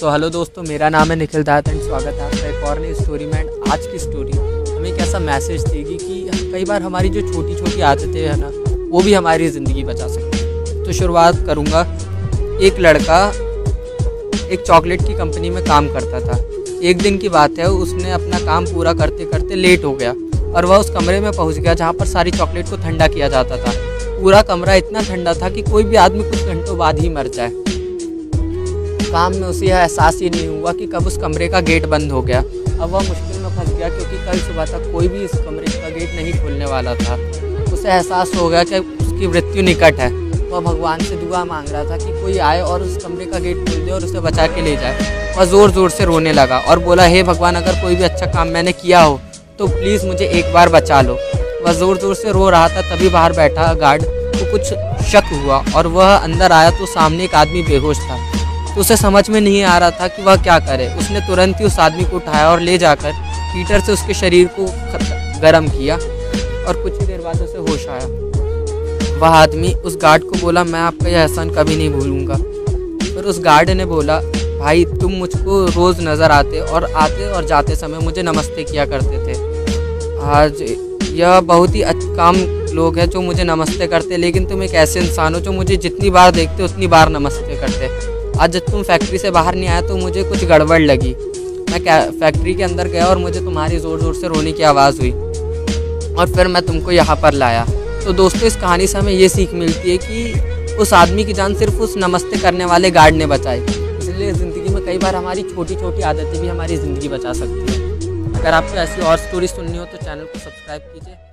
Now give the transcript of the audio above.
Hello दोस्तों, मेरा नाम है निखिल दात एंड स्वागत है आपका एक और नई स्टोरी में। आज की स्टोरी हमें एक ऐसा मैसेज देगी कि कई बार हमारी जो छोटी छोटी आदतें हैं ना, वो भी हमारी ज़िंदगी बचा सकती है। तो शुरुआत करूँगा। एक लड़का एक चॉकलेट की कंपनी में काम करता था। एक दिन की बात है, उसने अपना काम पूरा करते करते लेट हो गया और वह उस कमरे में पहुँच गया जहाँ पर सारी चॉकलेट को ठंडा किया जाता था। पूरा कमरा इतना ठंडा था कि कोई भी आदमी कुछ घंटों बाद ही मर जाए। काम में उसे यह एहसास ही नहीं हुआ कि कब उस कमरे का गेट बंद हो गया। अब वह मुश्किल में फंस गया क्योंकि कल सुबह तक कोई भी इस कमरे का गेट नहीं खोलने वाला था। उसे एहसास हो गया कि उसकी मृत्यु निकट है। वह भगवान से दुआ मांग रहा था कि कोई आए और उस कमरे का गेट खोल दे और उसे बचा के ले जाए। वह ज़ोर ज़ोर से रोने लगा और बोला, हे भगवान, अगर कोई भी अच्छा काम मैंने किया हो तो प्लीज़ मुझे एक बार बचा लो। वह ज़ोर ज़ोर से रो रहा था। तभी बाहर बैठा गार्ड को कुछ शक हुआ और वह अंदर आया तो सामने एक आदमी बेहोश था। तो उसे समझ में नहीं आ रहा था कि वह क्या करे। उसने तुरंत ही उस आदमी को उठाया और ले जाकर हीटर से उसके शरीर को गर्म किया और कुछ ही देर बाद उसे होश आया। वह आदमी उस गार्ड को बोला, मैं आपका यह एहसान कभी नहीं भूलूंगा। फिर उस गार्ड ने बोला, भाई तुम मुझको रोज़ नज़र आते और जाते समय मुझे नमस्ते किया करते थे। आज यह बहुत ही काम लोग हैं जो मुझे नमस्ते करते, लेकिन तुम एक ऐसे इंसान हो जो मुझे जितनी बार देखते उतनी बार नमस्ते करते। आज जब तुम फैक्ट्री से बाहर नहीं आया तो मुझे कुछ गड़बड़ लगी। मैं फैक्ट्री के अंदर गया और मुझे तुम्हारी ज़ोर ज़ोर से रोने की आवाज़ हुई और फिर मैं तुमको यहाँ पर लाया। तो दोस्तों, इस कहानी से हमें ये सीख मिलती है कि उस आदमी की जान सिर्फ उस नमस्ते करने वाले गार्ड ने बचाई। इसलिए ज़िंदगी में कई बार हमारी छोटी छोटी आदतें भी हमारी ज़िंदगी बचा सकती हैं। अगर आपको ऐसी और स्टोरी सुननी हो तो चैनल को सब्सक्राइब कीजिए।